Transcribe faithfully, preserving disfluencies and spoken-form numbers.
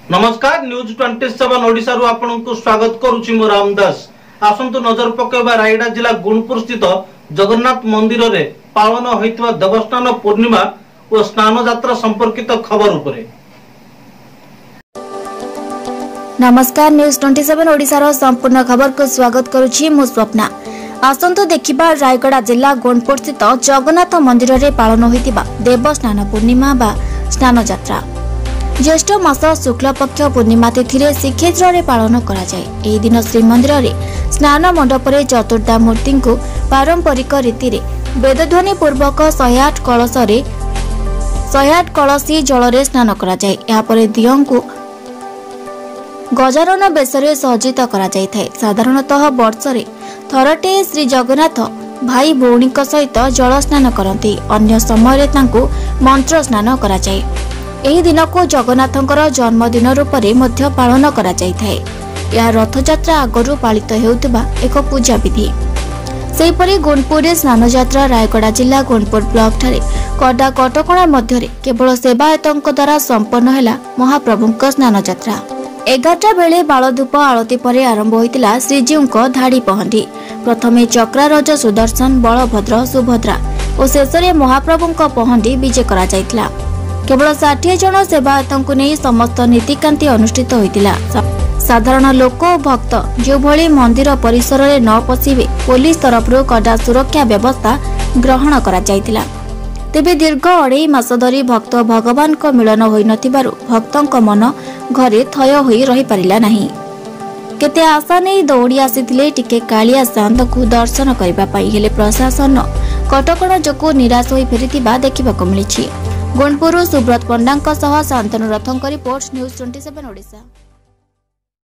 नमस्कार न्यूज सत्ताईस ओडिशा रु आपनकु स्वागत करूची मो रामदास। आसंतु नजर पकेबा रायगड़ा जिला गुणपुर स्थित जगन्नाथ मंदिर रे पालन होइतवा देवस्थान पूर्णिमा और स्नान यात्रा संपर्कित खबर उपरे। नमस्कार न्यूज सत्ताईस ओडिशा रो संपूर्ण खबर को स्वागत करूची मो स्वप्ना। आसंतु देखिबा रायगड़ा जिला गुणपुर स्थित जगन्नाथ मंदिर रे पालन होइतिबा देवस्थान पूर्णिमा बा स्नान यात्रा ज्येष्ठ मास शुक्ल पक्ष पूर्णिमा तिथि श्रीक्षेत्र में पालन करा जाए। एही दिन श्रीमंदिर रे स्नान मंडप रे चतुर्धा मूर्ति को पारंपरिक रीति रे वेदध्वनि पूर्वक सौ आठ कलश रे सौ आठ कलशी जल रे स्नान करा जाए। या परे दियों को गजानन बेश रे सज्जित करा जाय थाए। साधारणतः वर्ष रे थरटे श्री जगन्नाथ भाई भौणी सहित जल स्नान करती। अन्य समय तांको मंत्र स्नान करा जाए। एही दिन को जगन्नाथंकर जन्मदिन रूप में मध्य पालन करा जाय थाए। यह रथयात्रा आगरू पालित हेउतबा एक पूजा विधि। सेहीपरि गुणपुर स्नान यात्रा रायगड़ा जिला गुणपुर ब्लॉक ठारे कड़ा कटकणा मध्य केवल सेवायतों द्वारा संपन्न है महाप्रभुंक स्नान यात्रा। एगारटा बेले बालधूप आलती पर आरंभ होइतिला श्रीजीव धाड़ी पहंडी। प्रथमे चक्रारज सुदर्शन बलभद्र सुभद्रा और शेष में महाप्रभुंक पहंडी विजे करा जायतिला। केवल षाठी जन सेवायतों को नहीं समस्त नीतिकांति अनुष्ठित होइतिला। साधारण लोक और भक्त जो भली मंदिर परिसर में न पशिबे पुलिस तरफ कड़ा सुरक्षा व्यवस्था ग्रहण करा जायतिला। तेबे दीर्घ अढ़ाई मास धरी भक्त भगवान को मिलन होई नथिबारु भक्तों मन घरे थय होई रही पारिला नाही। केते आशा नहीं दौड़ी आसीथिले टिके कालिया सान्त को दर्शन करबा पाई, हेले प्रशासन कटकणा जोगु निराश होई फेरिथिबा देखिबाको मिलिछि। गुणपुर सुब्रत पंडा शांतनु रथों रिपोर्ट न्यूज सत्ताईस ओडिशा।